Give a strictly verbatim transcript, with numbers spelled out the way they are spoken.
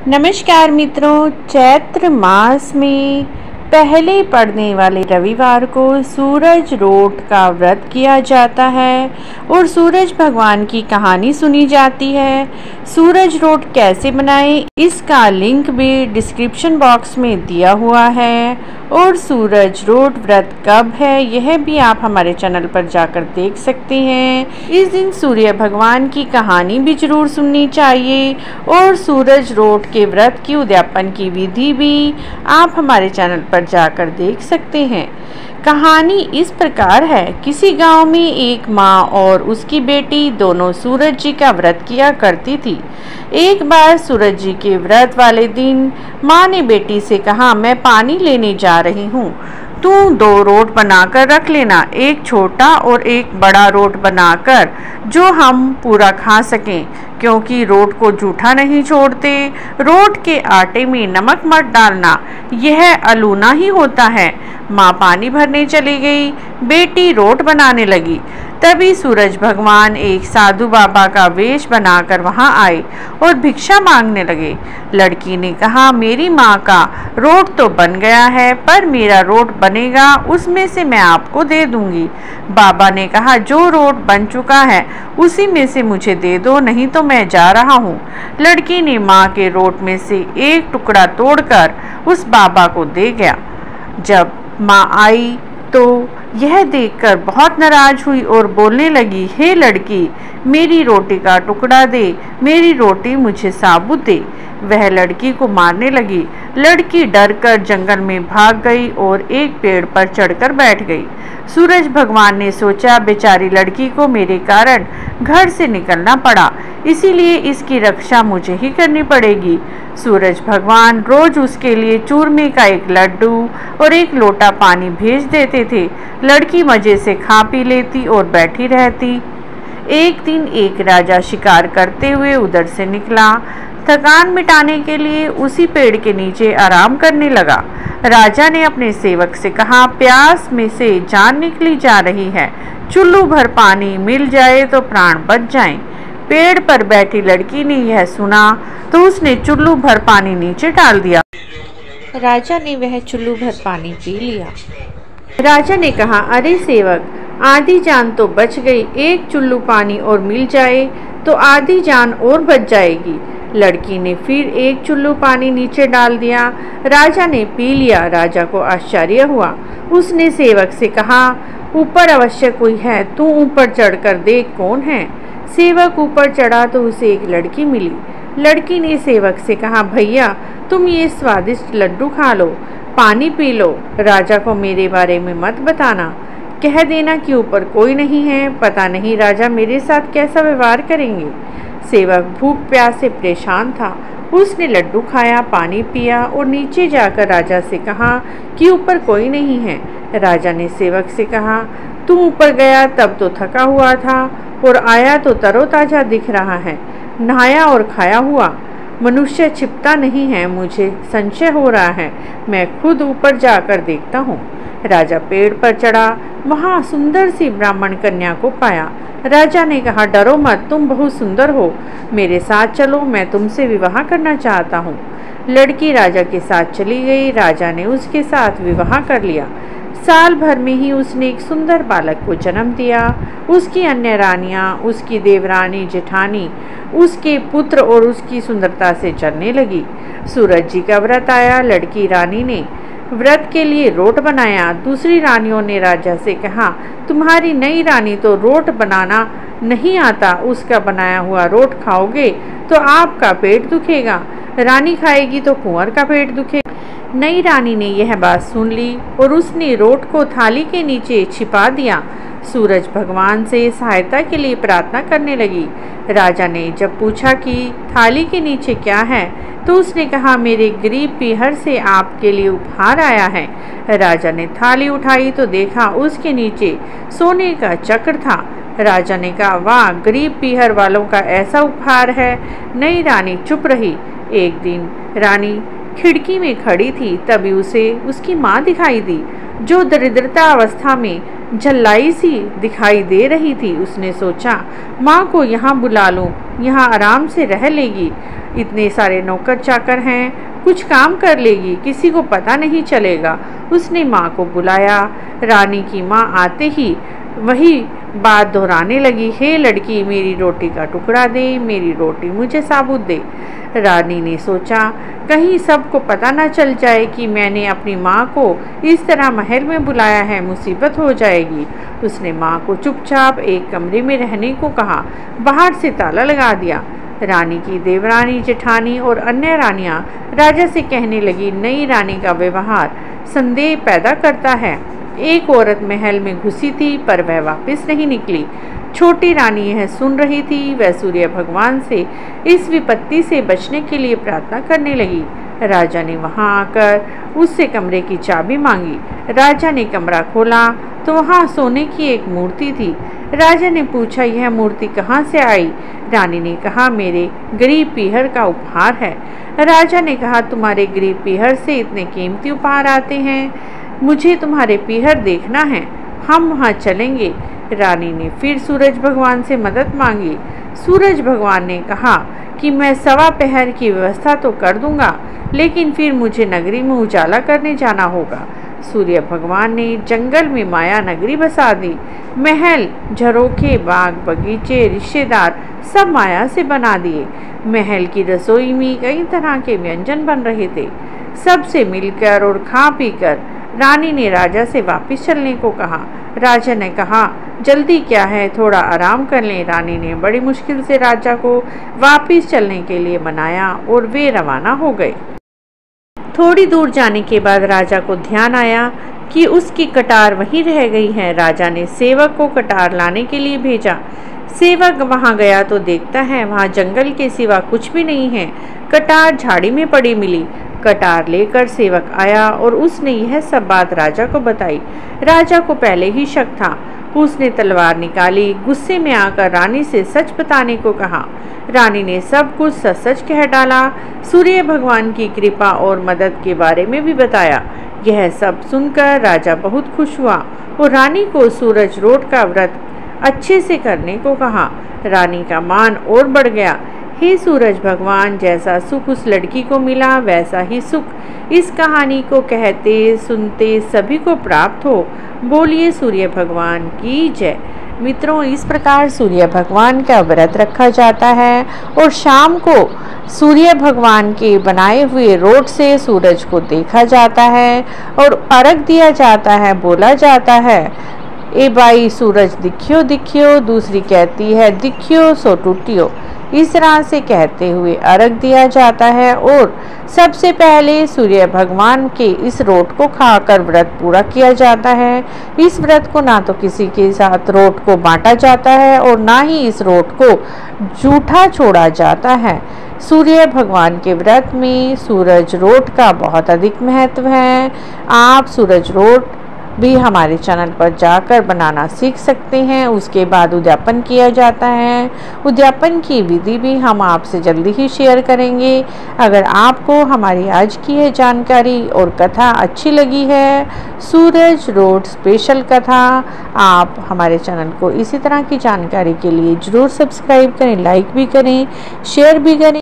नमस्कार मित्रों, चैत्र मास में पहले पड़ने वाले रविवार को सूरज रोट का व्रत किया जाता है और सूरज भगवान की कहानी सुनी जाती है। सूरज रोट कैसे बनाएं, इसका लिंक भी डिस्क्रिप्शन बॉक्स में दिया हुआ है और सूरज रोट व्रत कब है यह भी आप हमारे चैनल पर जाकर देख सकते हैं। इस दिन सूर्य भगवान की कहानी भी जरूर सुननी चाहिए और सूरज रोट के व्रत की उद्यापन की विधि भी आप हमारे चैनल पर जाकर देख सकते हैं। कहानी इस प्रकार है, किसी गांव में एक माँ और उसकी बेटी दोनों सूरज जी का व्रत किया करती थी। एक बार सूरज जी के व्रत वाले दिन माँ ने बेटी से कहा, मैं पानी लेने जा रही हूँ, तू दो रोट बनाकर रख लेना, एक छोटा और एक बड़ा रोट बनाकर, जो हम पूरा खा सकें, क्योंकि रोट को जूठा नहीं छोड़ते। रोट के आटे में नमक मत डालना, यह अलूना ही होता है। माँ पानी भरने चली गई, बेटी रोट बनाने लगी। तभी सूरज भगवान एक साधु बाबा का वेश बनाकर वहां आए और भिक्षा मांगने लगे। लड़की ने कहा, मेरी माँ का रोट तो बन गया है, पर मेरा रोट बनेगा, उसमें से मैं आपको दे दूंगी। बाबा ने कहा, जो रोट बन चुका है उसी में से मुझे दे दो, नहीं तो मैं जा रहा हूँ। लड़की ने माँ के रोट में से एक टुकड़ा तोड़कर उस बाबा को दे गया। जब माँ आई तो यह देखकर बहुत नाराज हुई और बोलने लगी, हे लड़की, मेरी रोटी का टुकड़ा दे, मेरी रोटी मुझे साबुत दे। वह लड़की को मारने लगी। लड़की डरकर जंगल में भाग गई और एक पेड़ पर चढ़कर बैठ गई। सूरज भगवान ने सोचा, बेचारी लड़की को मेरे कारण घर से निकलना पड़ा, इसीलिए इसकी रक्षा मुझे ही करनी पड़ेगी। सूरज भगवान रोज उसके लिए चूरमे का एक लड्डू और एक लोटा पानी भेज देते थे। लड़की मजे से खा पी लेती और बैठी रहती। एक दिन एक राजा शिकार करते हुए उधर से निकला। थकान मिटाने के लिए उसी पेड़ के नीचे आराम करने लगा। राजा ने अपने सेवक से कहा, प्यास में से जान निकली जा रही है, चुल्लू भर पानी मिल जाए तो प्राण बच जाएं। पेड़ पर बैठी लड़की ने यह सुना तो उसने चुल्लू भर पानी नीचे डाल दिया। राजा ने वह चुल्लू भर पानी पी लिया। राजा ने कहा, अरे सेवक, आधी जान तो बच गई, एक चुल्लू पानी और मिल जाए तो आधी जान और बच जाएगी। लड़की ने फिर एक चुल्लू पानी नीचे डाल दिया। राजा ने पी लिया। राजा को आश्चर्य हुआ। उसने सेवक से कहा, ऊपर अवश्य कोई है, तू ऊपर चढ़कर देख कौन है। सेवक ऊपर चढ़ा तो उसे एक लड़की मिली। लड़की ने सेवक से कहा, भैया, तुम ये स्वादिष्ट लड्डू खा लो, पानी पी लो, राजा को मेरे बारे में मत बताना, कह देना कि ऊपर कोई नहीं है, पता नहीं राजा मेरे साथ कैसा व्यवहार करेंगे। सेवक भूख प्यास से परेशान था। उसने लड्डू खाया, पानी पिया और नीचे जाकर राजा से कहा कि ऊपर कोई नहीं है। राजा ने सेवक से कहा, तू ऊपर गया तब तो थका हुआ था और आया तो तरोताजा दिख रहा है, नहाया और खाया हुआ। मनुष्य छिपता नहीं है, मुझे संशय हो रहा है, मैं खुद ऊपर जाकर देखता हूँ। राजा पेड़ पर चढ़ा, वहाँ सुंदर सी ब्राह्मण कन्या को पाया। राजा ने कहा, डरो मत, तुम बहुत सुंदर हो, मेरे साथ चलो, मैं तुमसे विवाह करना चाहता हूँ। लड़की राजा के साथ चली गई। राजा ने उसके साथ विवाह कर लिया। साल भर में ही उसने एक सुंदर बालक को जन्म दिया। उसकी अन्य रानियां, उसकी देवरानी जेठानी उसके पुत्र और उसकी सुंदरता से जलने लगी। सूरज जी का व्रत आया। लड़की रानी ने व्रत के लिए रोट बनाया। दूसरी रानियों ने राजा से कहा, तुम्हारी नई रानी तो रोट बनाना नहीं आता, उसका बनाया हुआ रोट खाओगे तो आपका पेट दुखेगा, रानी खाएगी तो कुंवर का पेट दुखेगा। नई रानी ने यह बात सुन ली और उसने रोट को थाली के नीचे छिपा दिया। सूरज भगवान से सहायता के लिए प्रार्थना करने लगी। राजा ने जब पूछा कि थाली के नीचे क्या है तो उसने कहा, मेरे गरीब पीहर से आपके लिए उपहार आया है। राजा ने थाली उठाई तो देखा उसके नीचे सोने का चक्र था। राजा ने कहा, वाह, गरीब पीहर वालों का ऐसा उपहार है। नई रानी चुप रही। एक दिन रानी खिड़की में खड़ी थी, तभी उसे उसकी माँ दिखाई दी, जो दरिद्रता अवस्था में झल्लाई सी दिखाई दे रही थी। उसने सोचा, माँ को यहाँ बुला लूं, यहाँ आराम से रह लेगी। इतने सारे नौकर चाकर हैं, कुछ काम कर लेगी, किसी को पता नहीं चलेगा। उसने माँ को बुलाया। रानी की माँ आते ही वही बात दोहराने लगी, हे लड़की, मेरी रोटी का टुकड़ा दे, मेरी रोटी मुझे साबुत दे। रानी ने सोचा कहीं सबको पता ना चल जाए कि मैंने अपनी माँ को इस तरह महल में बुलाया है, मुसीबत हो जाएगी। उसने माँ को चुपचाप एक कमरे में रहने को कहा, बाहर से ताला लगा दिया। रानी की देवरानी, जेठानी और अन्य रानियां राजा से कहने लगी, नई रानी का व्यवहार संदेह पैदा करता है। एक औरत महल में घुसी थी पर वह वापस नहीं निकली। छोटी रानी यह सुन रही थी। वह सूर्य भगवान से इस विपत्ति से बचने के लिए प्रार्थना करने लगी। राजा ने वहां आकर उससे कमरे की चाबी मांगी। राजा ने कमरा खोला तो वहां सोने की एक मूर्ति थी। राजा ने पूछा, यह मूर्ति कहाँ से आई? रानी ने कहा, मेरे गरीब पीहर का उपहार है। राजा ने कहा, तुम्हारे गरीब पीहर से इतने कीमती उपहार आते हैं? मुझे तुम्हारे पीहर देखना है, हम वहाँ चलेंगे। रानी ने फिर सूरज भगवान से मदद मांगी। सूरज भगवान ने कहा कि मैं सवा पहर की व्यवस्था तो कर दूंगा, लेकिन फिर मुझे नगरी में उजाला करने जाना होगा। सूर्य भगवान ने जंगल में माया नगरी बसा दी। महल, झरोखे, बाग बगीचे, रिश्तेदार सब माया से बना दिए। महल की रसोई में कई तरह के व्यंजन बन रहे थे। सबसे मिलकर और खा पीकर रानी ने राजा से वापस चलने को कहा। राजा ने कहा, जल्दी क्या है, थोड़ा आराम कर लें। रानी ने बड़ी मुश्किल से राजा को वापस चलने के लिए मनाया और वे रवाना हो गए। थोड़ी दूर जाने के बाद राजा को ध्यान आया कि उसकी कटार वहीं रह गई है। राजा ने सेवक को कटार लाने के लिए भेजा। सेवक वहां गया तो देखता है वहां जंगल के सिवा कुछ भी नहीं है। कटार झाड़ी में पड़ी मिली। कटार लेकर सेवक आया और उसने यह सब बात राजा को बताई। राजा को पहले ही शक था। उसने तलवार निकाली। गुस्से में आकर रानी से सच बताने को कहा। रानी ने सब कुछ सच सच कह डाला। सूर्य भगवान की कृपा और मदद के बारे में भी बताया। यह सब सुनकर राजा बहुत खुश हुआ और रानी को सूरज रोट का व्रत अच्छे से करने को कहा। रानी का मान और बढ़ गया। हे सूरज भगवान, जैसा सुख उस लड़की को मिला वैसा ही सुख इस कहानी को कहते सुनते सभी को प्राप्त हो। बोलिए सूर्य भगवान की जय। मित्रों, इस प्रकार सूर्य भगवान का व्रत रखा जाता है और शाम को सूर्य भगवान के बनाए हुए रोट से सूरज को देखा जाता है और अर्घ दिया जाता है। बोला जाता है, ए बाई सूरज दिखियो दिखियो, दूसरी कहती है दिखियो सो टूटियो। इस तरह से कहते हुए अर्घ दिया जाता है और सबसे पहले सूर्य भगवान के इस रोट को खाकर व्रत पूरा किया जाता है। इस व्रत को ना तो किसी के साथ रोट को बांटा जाता है और ना ही इस रोट को जूठा छोड़ा जाता है। सूर्य भगवान के व्रत में सूरज रोट का बहुत अधिक महत्व है। आप सूरज रोट भी हमारे चैनल पर जाकर बनाना सीख सकते हैं। उसके बाद उद्यापन किया जाता है। उद्यापन की विधि भी हम आपसे जल्दी ही शेयर करेंगे। अगर आपको हमारी आज की यह जानकारी और कथा अच्छी लगी है, सूरज रोट स्पेशल कथा, आप हमारे चैनल को इसी तरह की जानकारी के लिए ज़रूर सब्सक्राइब करें, लाइक भी करें, शेयर भी करें।